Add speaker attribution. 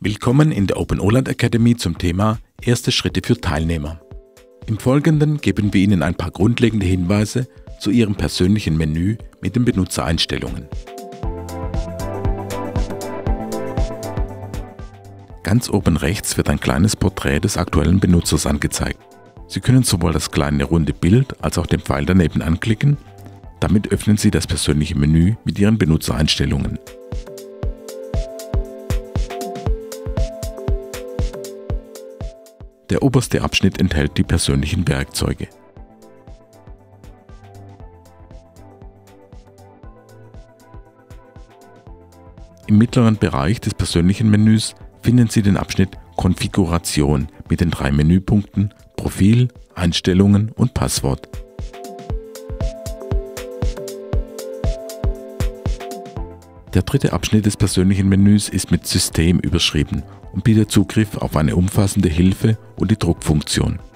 Speaker 1: Willkommen in der Open OLAT Academy zum Thema Erste Schritte für Teilnehmer. Im Folgenden geben wir Ihnen ein paar grundlegende Hinweise zu Ihrem persönlichen Menü mit den Benutzereinstellungen. Ganz oben rechts wird ein kleines Porträt des aktuellen Benutzers angezeigt. Sie können sowohl das kleine runde Bild als auch den Pfeil daneben anklicken. Damit öffnen Sie das persönliche Menü mit Ihren Benutzereinstellungen. Der oberste Abschnitt enthält die persönlichen Werkzeuge. Im mittleren Bereich des persönlichen Menüs finden Sie den Abschnitt Konfiguration mit den 3 Menüpunkten Profil, Einstellungen und Passwort. Der dritte Abschnitt des persönlichen Menüs ist mit System überschrieben und bietet Zugriff auf eine umfassende Hilfe und die Druckfunktion.